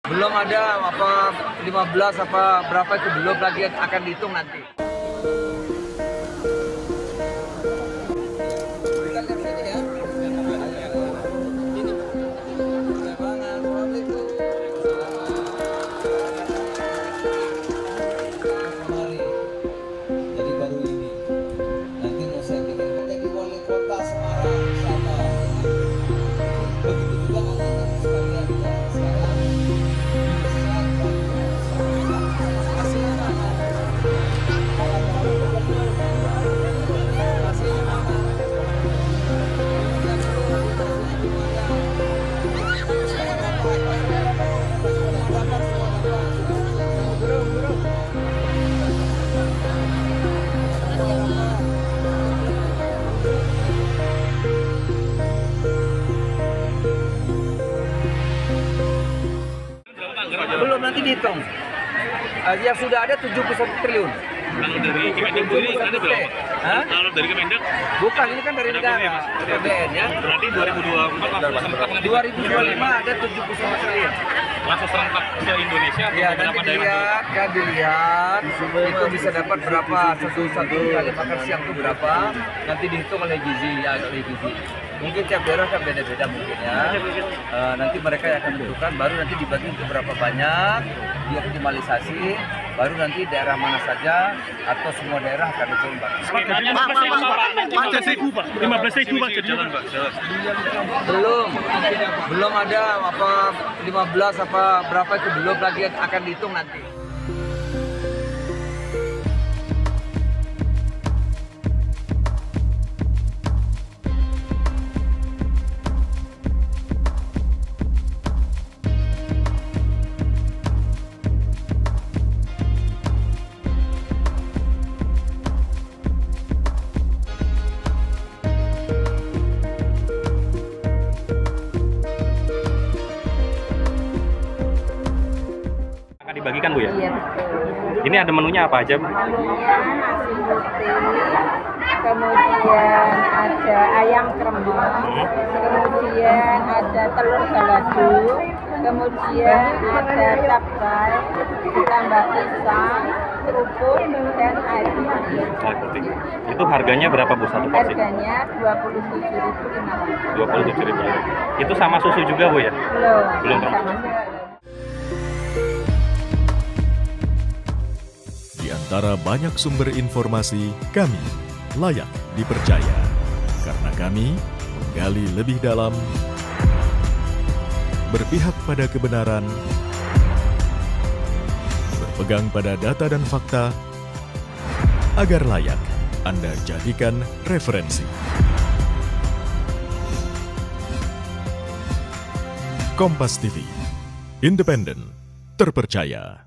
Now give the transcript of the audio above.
Belum ada apa 15 apa berapa itu belum lagi akan dihitung nanti. Jadi baru ini nanti mau saya bikin menjadi wali kota Semarang sama begitu juga anak-anak sekalian sekarang Belum nanti dihitung. Yang sudah ada 71 triliun. Kalau dari Kemendak sendiri ada berapa? Kalau dari Kemendak? Bukan, ini kan dari negara, APBN ya. Berarti 2024 langsung serempak 2025 ada 71 triliun. langsung serempak ke Indonesia atau Ya, beberapa nanti daerah? dilihat, itu bisa dapat berapa, satu kali makan siang itu berapa, nanti dihitung oleh gizi, ya oleh gizi. Mungkin tiap daerah kan beda-beda mungkin ya. Nanti mereka yang akan menentukan, baru nanti dibagi untuk berapa banyak, dioptimalisasi, baru nanti daerah mana saja atau semua daerah akan dicoba. Pak, 15.000 Pak jadi Belum ada apa 15 apa berapa itu belum lagi akan dihitung nanti. dibagikan Bu ya? Iya betul. Ini ada menunya apa aja Bu? Menunya nasi putih, kemudian ada ayam kremong, kemudian ada telur balado, kemudian ada capcay, ditambah pisang, kerupuk, dan air putih. Itu harganya berapa Bu satu porsi? Harganya 27.500. 27.000. Itu sama susu juga Bu ya? Belum Belum. sama sekali. Di antara banyak sumber informasi, kami layak dipercaya. Karena kami menggali lebih dalam, berpihak pada kebenaran, berpegang pada data dan fakta, agar layak Anda jadikan referensi. Kompas TV, independen, terpercaya.